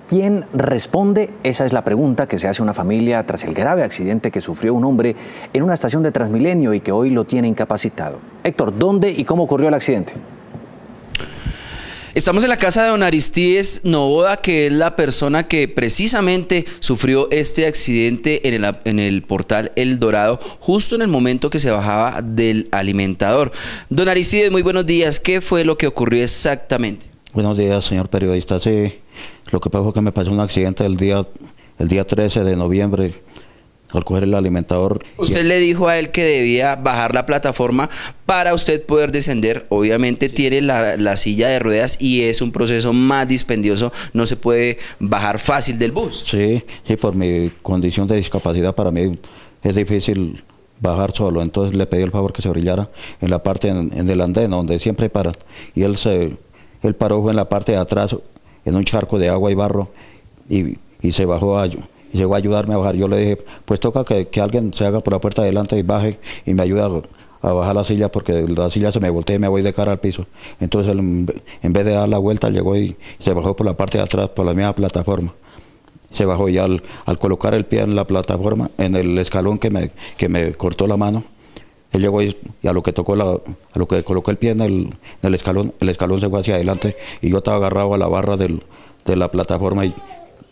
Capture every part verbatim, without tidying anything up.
¿Quién responde? Esa es la pregunta que se hace una familia tras el grave accidente que sufrió un hombre en una estación de Transmilenio y que hoy lo tiene incapacitado. Héctor, ¿dónde y cómo ocurrió el accidente? Estamos en la casa de don Aristides Novoda, que es la persona que precisamente sufrió este accidente en el, en el portal El Dorado, justo en el momento que se bajaba del alimentador. Don Aristides, muy buenos días. ¿Qué fue lo que ocurrió exactamente? Buenos días, señor periodista. Sí, lo que pasó fue que me pasó un accidente el día, el día trece de noviembre al coger el alimentador. Usted y... le dijo a él que debía bajar la plataforma para usted poder descender. Obviamente tiene la, la silla de ruedas y es un proceso más dispendioso, no se puede bajar fácil del bus. Sí, sí, por mi condición de discapacidad para mí es difícil bajar solo, entonces le pedí el favor que se orillara en la parte, en, en el andén, donde siempre para, y él se, él paró en la parte de atrás, en un charco de agua y barro, y, y se bajó a... y llegó a ayudarme a bajar. Yo le dije, pues toca que, que alguien se haga por la puerta de adelante y baje y me ayude a, a bajar la silla, porque la silla se me voltea y me voy de cara al piso. Entonces él, en vez de dar la vuelta, llegó y se bajó por la parte de atrás, por la misma plataforma. Se bajó y al, al colocar el pie en la plataforma, en el escalón que me, que me cortó la mano, él llegó y, y a lo que tocó la, a lo que colocó el pie en el, en el escalón, el escalón se fue hacia adelante y yo estaba agarrado a la barra del, de la plataforma y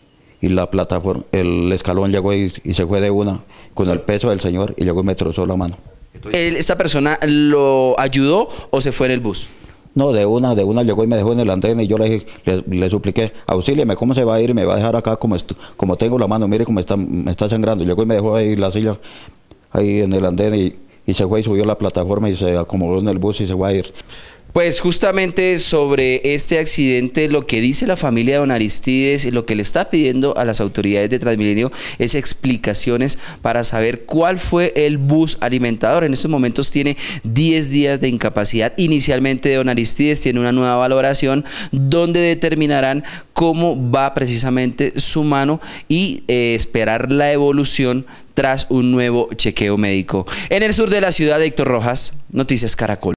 y la plataforma, el escalón llegó y, y se fue de una con el peso del señor y llegó y me trozó la mano. ¿El, ¿Esta persona lo ayudó o se fue en el bus? No, de una, de una llegó y me dejó en el andén y yo le dije, le, le supliqué, auxílieme, ¿cómo se va a ir? Y me va a dejar acá como, como tengo la mano, mire cómo está, me está sangrando. Llegó y me dejó ahí la silla, ahí en el andén y, y se fue y subió la plataforma y se acomodó en el bus y se fue a ir. Pues justamente sobre este accidente, lo que dice la familia de don Aristides y lo que le está pidiendo a las autoridades de Transmilenio es explicaciones para saber cuál fue el bus alimentador. En estos momentos tiene diez días de incapacidad. Inicialmente don Aristides tiene una nueva valoración donde determinarán cómo va precisamente su mano y eh, esperar la evolución tras un nuevo chequeo médico. En el sur de la ciudad, Héctor Rojas, Noticias Caracol.